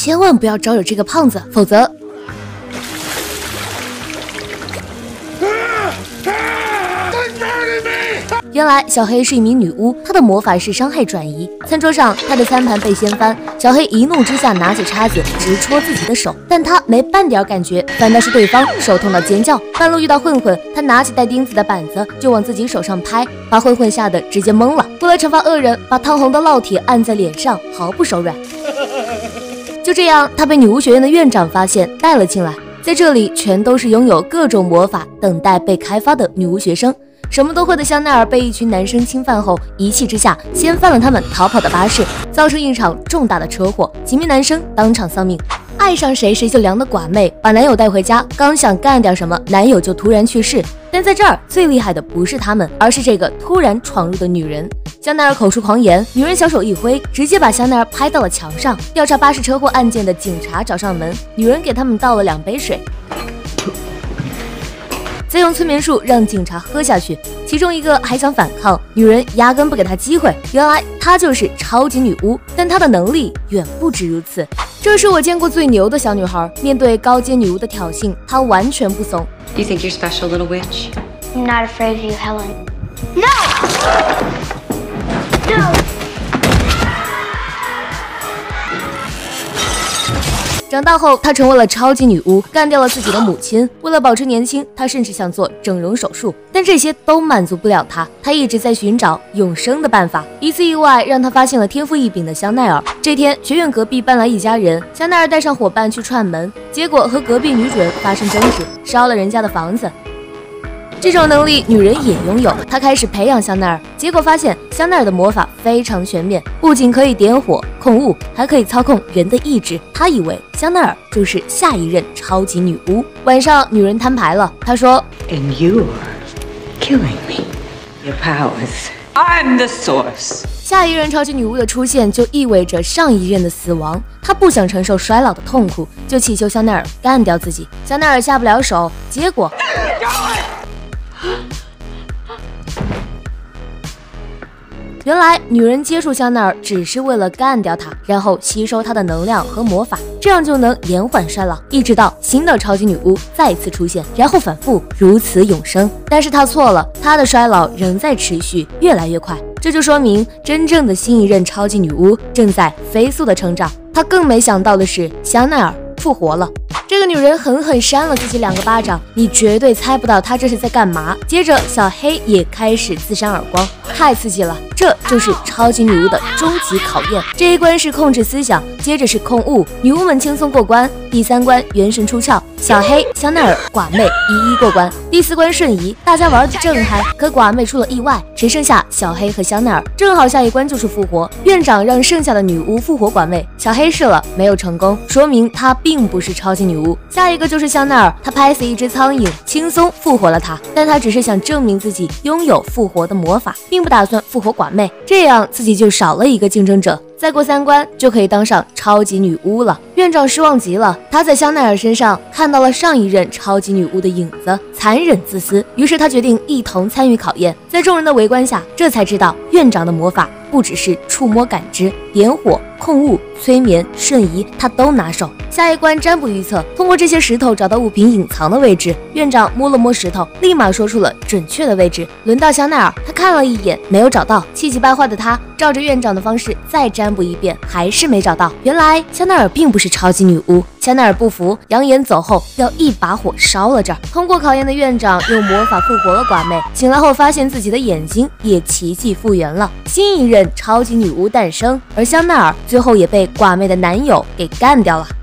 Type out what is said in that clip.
千万不要招惹这个胖子，否则……原来小黑是一名女巫，她的魔法是伤害转移。餐桌上，她的餐盘被掀翻，小黑一怒之下拿起叉子直戳自己的手，但她没半点感觉，反倒是对方手痛到尖叫。半路遇到混混，她拿起带钉子的板子就往自己手上拍，把混混吓得直接懵了。为了惩罚恶人，把烫红的烙铁按在脸上，毫不手软。就这样，她被女巫学院的院长发现，带了进来。在这里，全都是拥有各种魔法、等待被开发的女巫学生。什么都会的香奈儿被一群男生侵犯后，一气之下掀翻了他们逃跑的巴士，造成一场重大的车祸，几名男生当场丧命。爱上谁谁就凉的寡妹把男友带回家，刚想干点什么，男友就突然去世。但在这儿最厉害的不是他们，而是这个突然闯入的女人。香奈儿口出狂言，女人小手一挥，直接把香奈儿拍到了墙上。调查巴士车祸案件的警察找上门，女人给他们倒了2杯水，再用催眠术让警察喝下去，其中一个还想反抗，女人压根不给他机会。原来她就是超级女巫，但她的能力远不止如此。这是我见过最牛的小女孩，面对高阶女巫的挑衅，她完全不怂。 You think you're special, little witch? I'm not afraid of you, Helen. No! No! 长大后，她成为了超级女巫，干掉了自己的母亲。为了保持年轻，她甚至想做整容手术，但这些都满足不了她。她一直在寻找永生的办法。一次意外让她发现了天赋异禀的香奈儿。这天，学院隔壁搬来一家人，香奈儿带上伙伴去串门，结果和隔壁女主人发生争执，烧了人家的房子。这种能力女人也拥有，她开始培养香奈儿，结果发现香奈儿的魔法非常全面，不仅可以点火控物，还可以操控人的意志。她以为香奈儿就是下一任超级女巫。晚上，女人摊牌了，她说 And you're killing me. Your powers. I'm the source. 下一任超级女巫的出现就意味着上一任的死亡。她不想承受衰老的痛苦，就祈求香奈儿干掉自己。香奈儿下不了手，结果原来女人接触香奈儿只是为了干掉她，然后吸收她的能量和魔法，这样就能延缓衰老，一直到新的超级女巫再次出现，然后反复如此永生。但是她错了，她的衰老仍在持续，越来越快。这就说明真正的新一任超级女巫正在飞速的成长。她更没想到的是，香奈儿复活了。这个女人狠狠扇了自己2个巴掌，你绝对猜不到她这是在干嘛。接着小黑也开始自扇耳光，太刺激了，这就是超级女巫的终极考验。这一关是控制思想，接着是控物，女巫们轻松过关。第3关元神出窍，小黑、香奈儿、寡妹一一过关。第4关瞬移，大家玩的正嗨，可寡妹出了意外，只剩下小黑和香奈儿。正好下一关就是复活，院长让剩下的女巫复活寡妹，小黑试了没有成功，说明她并不是超级女巫。下一个就是香奈儿，她拍死一只苍蝇，轻松复活了她，但她只是想证明自己拥有复活的魔法，并不打算复活寡妹，这样自己就少了一个竞争者。再过3关就可以当上超级女巫了。院长失望极了，他在香奈儿身上看到了上一任超级女巫的影子，残忍自私，于是他决定一同参与考验。在众人的围观下，这才知道院长的魔法不只是触摸感知，点火控物、催眠、瞬移，他都拿手。下一关占卜预测，通过这些石头找到物品隐藏的位置。院长摸了摸石头，立马说出了准确的位置。轮到香奈儿，他看了一眼没有找到，气急败坏的他照着院长的方式再占卜一遍，还是没找到。原来香奈儿并不是超级女巫。香奈儿不服，扬言走后要一把火烧了这儿。通过考验的院长用魔法复活了寡妹，醒来后发现自己的眼睛也奇迹复原了，新一任超级女巫诞生。而香奈儿最后也被寡妹的男友给干掉了。